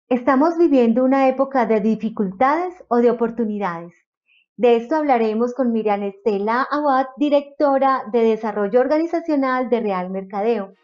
¿Estamos viviendo una época de dificultades o de oportunidades? De esto hablaremos con Miriam Estela Abad, directora de Desarrollo Organizacional de Real Mercadeo.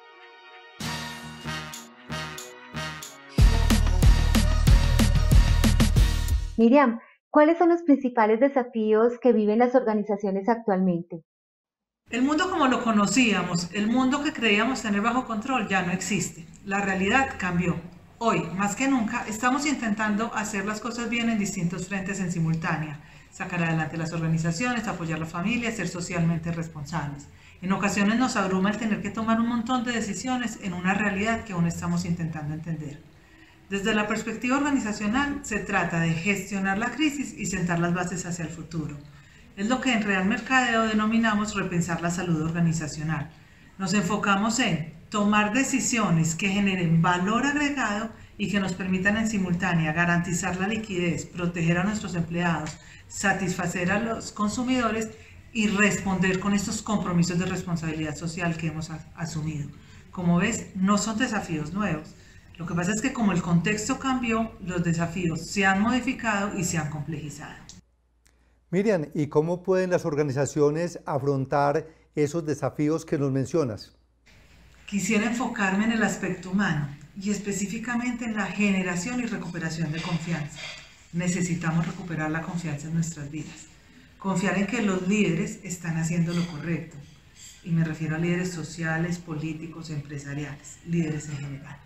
Miriam, ¿cuáles son los principales desafíos que viven las organizaciones actualmente? El mundo como lo conocíamos, el mundo que creíamos tener bajo control ya no existe. La realidad cambió. Hoy, más que nunca, estamos intentando hacer las cosas bien en distintos frentes en simultánea, sacar adelante las organizaciones, apoyar a la familia, ser socialmente responsables. En ocasiones nos abruma el tener que tomar un montón de decisiones en una realidad que aún estamos intentando entender. Desde la perspectiva organizacional, se trata de gestionar la crisis y sentar las bases hacia el futuro. Es lo que en Real Mercadeo denominamos repensar la salud organizacional. Nos enfocamos en tomar decisiones que generen valor agregado y que nos permitan en simultánea garantizar la liquidez, proteger a nuestros empleados, satisfacer a los consumidores y responder con estos compromisos de responsabilidad social que hemos asumido. Como ves, no son desafíos nuevos. Lo que pasa es que como el contexto cambió, los desafíos se han modificado y se han complejizado. Miriam, ¿y cómo pueden las organizaciones afrontar esos desafíos que nos mencionas? Quisiera enfocarme en el aspecto humano y específicamente en la generación y recuperación de confianza. Necesitamos recuperar la confianza en nuestras vidas. Confiar en que los líderes están haciendo lo correcto. Y me refiero a líderes sociales, políticos, empresariales, líderes en general.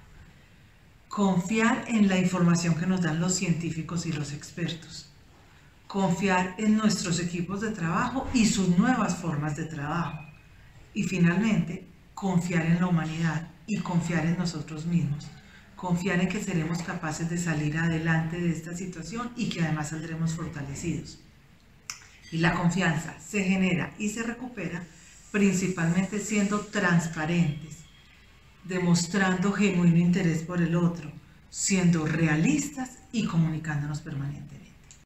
Confiar en la información que nos dan los científicos y los expertos. Confiar en nuestros equipos de trabajo y sus nuevas formas de trabajo. Y finalmente, confiar en la humanidad y confiar en nosotros mismos. Confiar en que seremos capaces de salir adelante de esta situación y que además saldremos fortalecidos. Y la confianza se genera y se recupera principalmente siendo transparentes, demostrando genuino interés por el otro, siendo realistas y comunicándonos permanentemente.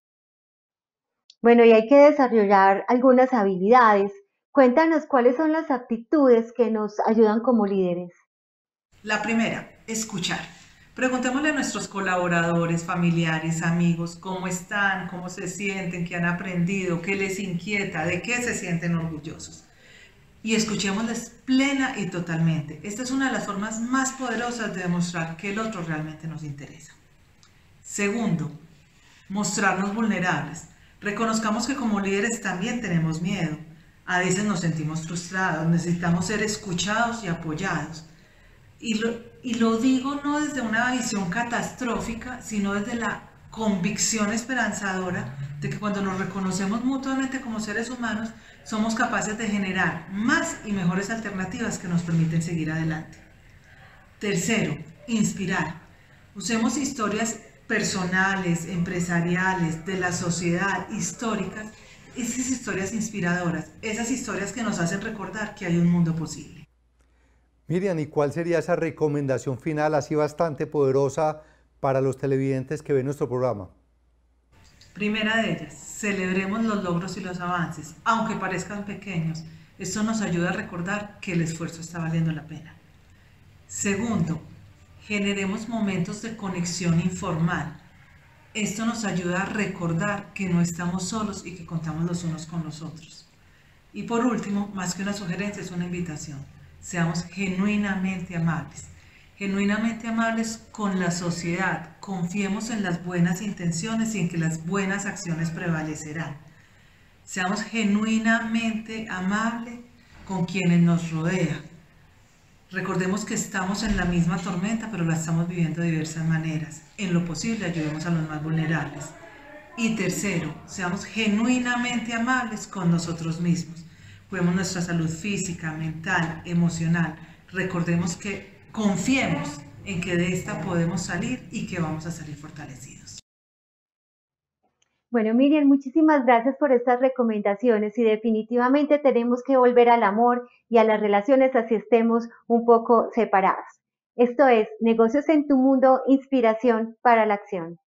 Bueno, y hay que desarrollar algunas habilidades. Cuéntanos cuáles son las aptitudes que nos ayudan como líderes. La primera, escuchar. Preguntémosle a nuestros colaboradores, familiares, amigos, cómo están, cómo se sienten, qué han aprendido, qué les inquieta, de qué se sienten orgullosos. Y escuchémosles plena y totalmente. Esta es una de las formas más poderosas de demostrar que el otro realmente nos interesa. Segundo, mostrarnos vulnerables. Reconozcamos que como líderes también tenemos miedo. A veces nos sentimos frustrados, necesitamos ser escuchados y apoyados. Y lo digo no desde una visión catastrófica, sino desde la convicción esperanzadora de que cuando nos reconocemos mutuamente como seres humanos, somos capaces de generar más y mejores alternativas que nos permiten seguir adelante. Tercero, inspirar. Usemos historias personales, empresariales, de la sociedad, históricas, esas historias inspiradoras, esas historias que nos hacen recordar que hay un mundo posible. Miriam, ¿y cuál sería esa recomendación final así bastante poderosa para los televidentes que ven nuestro programa? Primera de ellas, celebremos los logros y los avances, aunque parezcan pequeños. Esto nos ayuda a recordar que el esfuerzo está valiendo la pena. Segundo, generemos momentos de conexión informal. Esto nos ayuda a recordar que no estamos solos y que contamos los unos con los otros. Y por último, más que una sugerencia, es una invitación. Seamos genuinamente amables con la sociedad. Confiemos en las buenas intenciones y en que las buenas acciones prevalecerán. Seamos genuinamente amables con quienes nos rodean. Recordemos que estamos en la misma tormenta, pero la estamos viviendo de diversas maneras. En lo posible, ayudemos a los más vulnerables. Y tercero, seamos genuinamente amables con nosotros mismos. Cuidemos nuestra salud física, mental, emocional. Recordemos que confiemos en que de esta podemos salir y que vamos a salir fortalecidos. Bueno, Miriam, muchísimas gracias por estas recomendaciones y definitivamente tenemos que volver al amor y a las relaciones así estemos un poco separadas. Esto es Negocios en tu Mundo, inspiración para la acción.